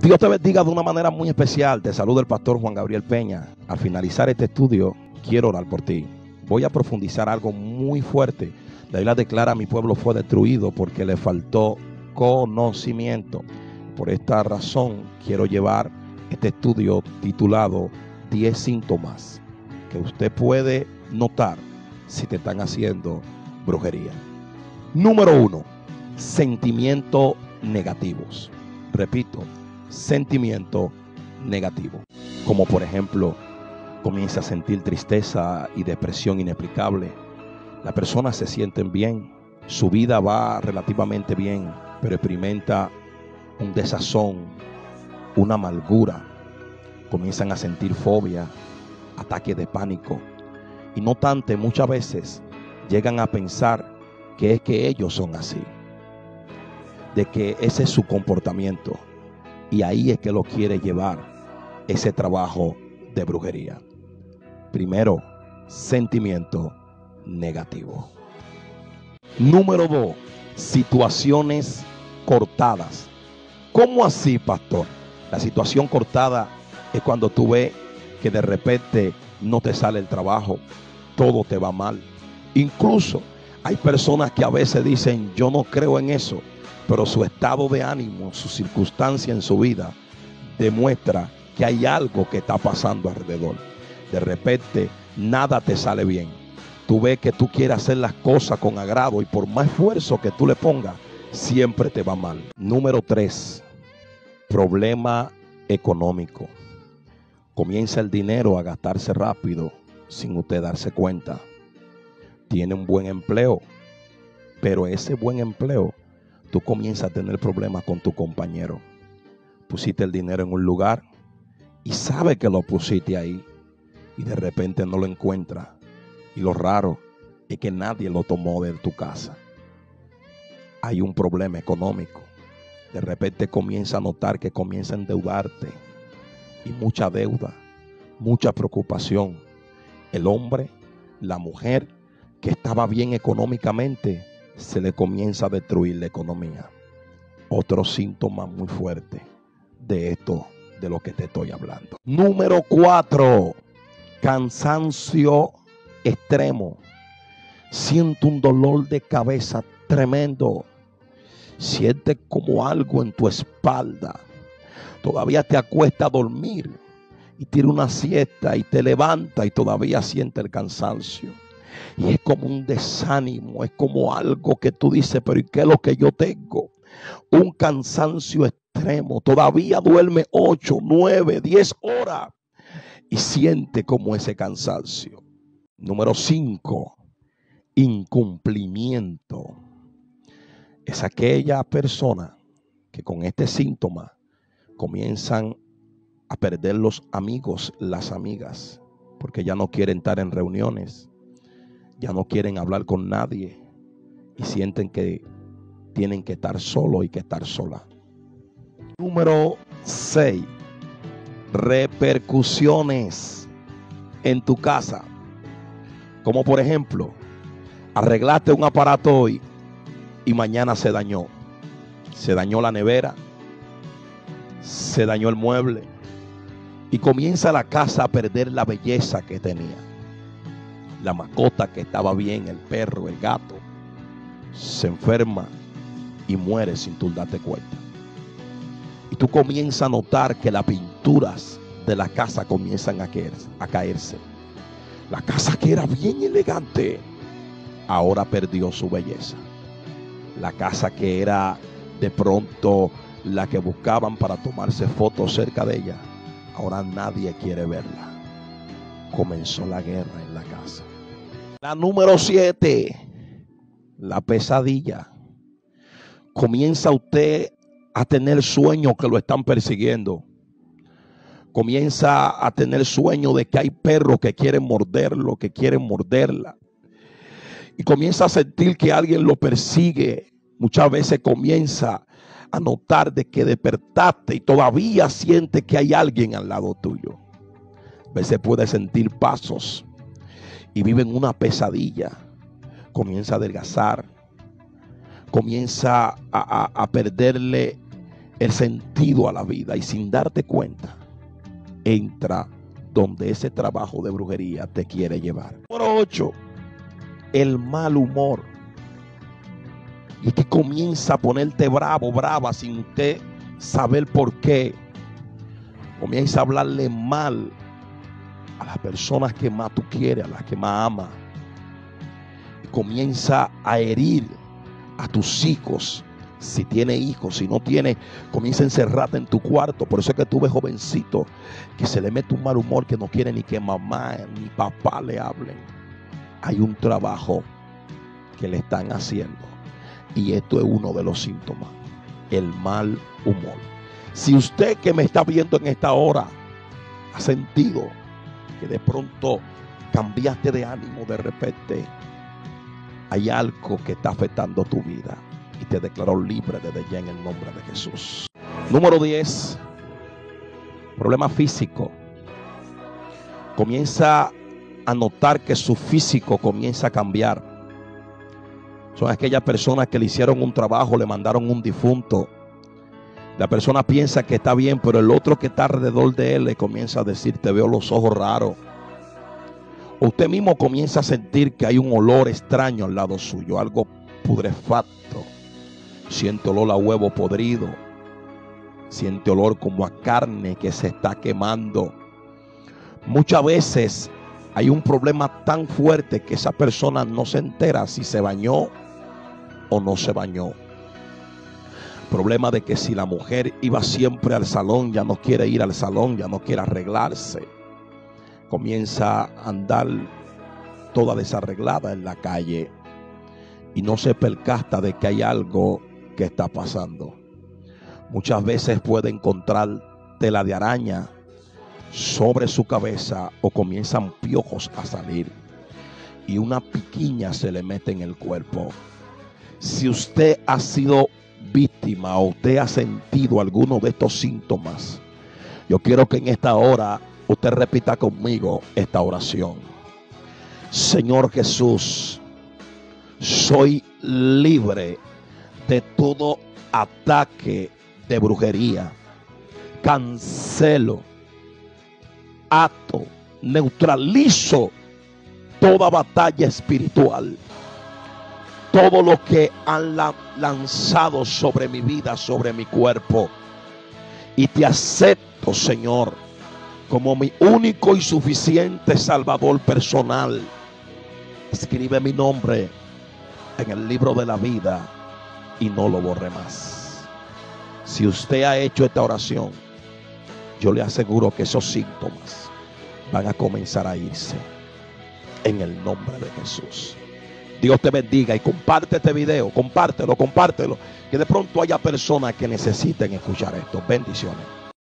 Dios te bendiga de una manera muy especial. Te saluda el pastor Juan Gabriel Peña. Al finalizar este estudio, quiero orar por ti. Voy a profundizar algo muy fuerte. La Biblia declara: mi pueblo fue destruido porque le faltó conocimiento. Por esta razón quiero llevar este estudio titulado 10 síntomas que usted puede notar si te están haciendo brujería. Número 1, sentimientos negativos. Repito, sentimiento negativo. Como por ejemplo, comienza a sentir tristeza y depresión inexplicable. Las personas se sienten bien, su vida va relativamente bien, pero experimenta un desazón, una amargura. Comienzan a sentir fobia, ataques de pánico. Y no obstante, muchas veces llegan a pensar que es que ellos son así, de que ese es su comportamiento. Y ahí es que lo quiere llevar ese trabajo de brujería. Primero, sentimiento negativo. Número 2, situaciones cortadas. ¿Cómo así, pastor? La situación cortada es cuando tú ves que de repente no te sale el trabajo, todo te va mal. Incluso hay personas que a veces dicen: yo no creo en eso, pero su estado de ánimo, su circunstancia en su vida demuestra que hay algo que está pasando alrededor. De repente nada te sale bien. Tú ves que tú quieres hacer las cosas con agrado y por más esfuerzo que tú le pongas, siempre te va mal. Número 3, problema económico. Comienza el dinero a gastarse rápido sin usted darse cuenta. Tiene un buen empleo, pero ese buen empleo tú comienzas a tener problemas con tu compañero. Pusiste el dinero en un lugar y sabes que lo pusiste ahí y de repente no lo encuentras. Y lo raro es que nadie lo tomó de tu casa. Hay un problema económico. De repente comienza a notar que comienza a endeudarte y mucha deuda, mucha preocupación. El hombre, la mujer que estaba bien económicamente, se le comienza a destruir la economía. Otro síntoma muy fuerte de esto, de lo que te estoy hablando. Número 4, cansancio extremo. Siento un dolor de cabeza tremendo. Sientes como algo en tu espalda. Todavía te acuestas a dormir y tira una siesta y te levanta y todavía siente el cansancio. Y es como un desánimo, es como algo que tú dices: pero ¿y qué es lo que yo tengo? Un cansancio extremo. Todavía duerme 8, 9, 10 horas y siente como ese cansancio. Número 5, incumplimiento. Es aquella persona que con este síntoma comienzan a perder los amigos, las amigas, porque ya no quieren estar en reuniones, ya no quieren hablar con nadie y sienten que tienen que estar solo y que estar sola. Número 6, repercusiones en tu casa. Como por ejemplo, arreglaste un aparato hoy y mañana se dañó. Se dañó la nevera, se dañó el mueble y comienza la casa a perder la belleza que tenía. La mascota que estaba bien, el perro, el gato, se enferma y muere sin tú darte cuenta. Y tú comienzas a notar que las pinturas de la casa comienzan a caerse. La casa que era bien elegante ahora perdió su belleza. La casa que era de pronto la que buscaban para tomarse fotos cerca de ella, ahora nadie quiere verla. Comenzó la guerra en la casa. La número 7, la pesadilla. Comienza usted a tener sueños que lo están persiguiendo. Comienza a tener sueños de que hay perros que quieren morderlo, que quieren morderla. Y comienza a sentir que alguien lo persigue. Muchas veces comienza a notar de que despertaste y todavía siente que hay alguien al lado tuyo. A veces puede sentir pasos y vive en una pesadilla. Comienza a adelgazar. Comienza a perderle el sentido a la vida y sin darte cuenta, entra donde ese trabajo de brujería te quiere llevar. Número 8, el mal humor. Y que comienza a ponerte bravo, brava, sin usted saber por qué. Comienza a hablarle mal a las personas que más tú quieres, a las que más amas. Y comienza a herir a tus hijos. Si tiene hijos, si no tiene, comienza a encerrarte en tu cuarto. Por eso es que tú ves jovencito que se le mete un mal humor, que no quiere ni que mamá ni papá le hablen. Hay un trabajo que le están haciendo, y esto es uno de los síntomas: el mal humor. Si usted que me está viendo en esta hora ha sentido que de pronto cambiaste de ánimo de repente, hay algo que está afectando tu vida y te declaró libre desde ya en el nombre de Jesús. Número 10, problema físico. Comienza a notar que su físico comienza a cambiar. Son aquellas personas que le hicieron un trabajo, le mandaron un difunto. La persona piensa que está bien, pero el otro que está alrededor de él le comienza a decir: te veo los ojos raros. O usted mismo comienza a sentir que hay un olor extraño al lado suyo, algo putrefacto. Siente olor a huevo podrido. Siente olor como a carne que se está quemando. Muchas veces hay un problema tan fuerte que esa persona no se entera si se bañó o no se bañó. Problema de que si la mujer iba siempre al salón, ya no quiere ir al salón, ya no quiere arreglarse. Comienza a andar toda desarreglada en la calle y no se percata de que hay algo que está pasando. Muchas veces puede encontrar tela de araña sobre su cabeza o comienzan piojos a salir y una piquiña se le mete en el cuerpo. Si usted ha sido víctima o usted ha sentido alguno de estos síntomas, yo quiero que en esta hora usted repita conmigo esta oración. Señor Jesús, soy libre de todo ataque de brujería. Cancelo, ato, neutralizo toda batalla espiritual. Todo lo que han lanzado sobre mi vida, sobre mi cuerpo. Y te acepto, Señor, como mi único y suficiente Salvador personal. Escribe mi nombre en el libro de la vida y no lo borre más. Si usted ha hecho esta oración, yo le aseguro que esos síntomas van a comenzar a irse en el nombre de Jesús. Dios te bendiga y comparte este video, compártelo, que de pronto haya personas que necesiten escuchar esto. Bendiciones.